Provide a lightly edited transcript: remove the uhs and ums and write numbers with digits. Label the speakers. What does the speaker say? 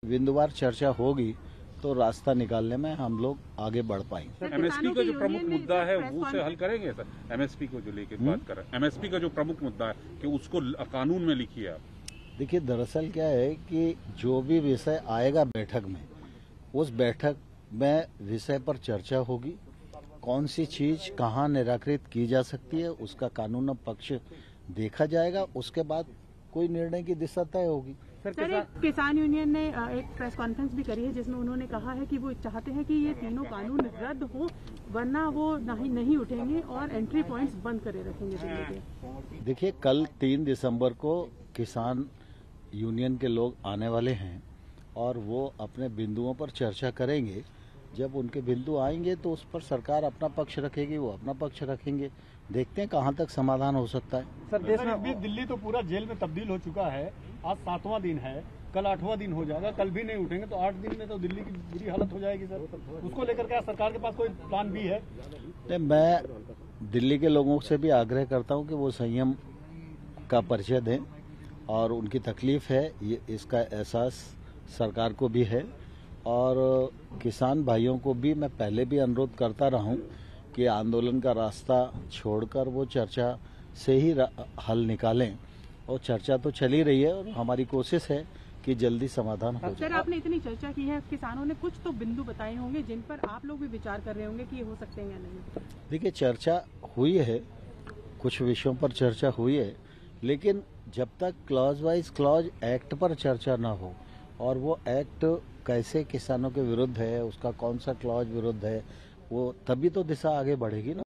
Speaker 1: बिंदुवार चर्चा होगी तो रास्ता निकालने में हम लोग आगे बढ़ पाएंगे।
Speaker 2: एमएसपी का जो प्रमुख मुद्दा है वो उसे हल करेंगे सर? एमएसपी को जो लेके बात कर रहे हैं, एमएसपी का जो प्रमुख मुद्दा है कि उसको कानून में लिखिए आप।
Speaker 1: देखिए, दरअसल क्या है कि जो भी विषय आएगा बैठक में, उस बैठक में विषय पर चर्चा होगी। कौन सी चीज कहाँ निराकृत की जा सकती है उसका कानून पक्ष देखा जाएगा, उसके बाद कोई निर्णय की दिशा तय होगी।
Speaker 3: सर, किसान यूनियन ने एक प्रेस कॉन्फ्रेंस भी करी है जिसमें उन्होंने कहा है कि वो चाहते हैं कि ये तीनों कानून रद्द हो, वरना वो नहीं उठेंगे और एंट्री पॉइंट्स बंद करे रखेंगे दिल्ली के।
Speaker 1: देखिए, कल 3 दिसंबर को किसान यूनियन के लोग आने वाले हैं और वो अपने बिंदुओं पर चर्चा करेंगे। जब उनके बिंदु आएंगे तो उस पर सरकार अपना पक्ष रखेगी, वो अपना पक्ष रखेंगे। देखते हैं कहाँ तक समाधान हो सकता है।
Speaker 4: सर, देश में अभी दिल्ली तो पूरा जेल में तब्दील हो चुका है। आज 7वां दिन है, कल 8वां दिन हो जाएगा। कल भी नहीं उठेंगे तो 8 दिन में तो दिल्ली की बुरी हालत हो जाएगी सर। उसको लेकर क्या सरकार के पास कोई प्लान भी है?
Speaker 1: नहीं, मैं दिल्ली के लोगों से भी आग्रह करता हूं कि वो संयम का परिचय दें और उनकी तकलीफ है ये, इसका एहसास सरकार को भी है और किसान भाइयों को भी मैं पहले भी अनुरोध करता रहा हूं कि आंदोलन का रास्ता छोड़कर वो चर्चा से ही हल निकालें। और चर्चा तो चल ही रही है और हमारी कोशिश है कि जल्दी समाधान हो जाए।
Speaker 3: सर, आपने इतनी चर्चा की है, किसानों ने कुछ तो बिंदु बताए होंगे जिन पर आप लोग भी विचार कर रहे होंगे कि ये हो सकते हैं या नहीं।
Speaker 1: देखिए, चर्चा हुई है, कुछ विषयों पर चर्चा हुई है, लेकिन जब तक क्लॉज वाइज क्लॉज एक्ट पर चर्चा ना हो और वो एक्ट कैसे किसानों के विरुद्ध है, उसका कौन सा क्लॉज विरुद्ध है, वो तभी तो दिशा आगे बढ़ेगी ना।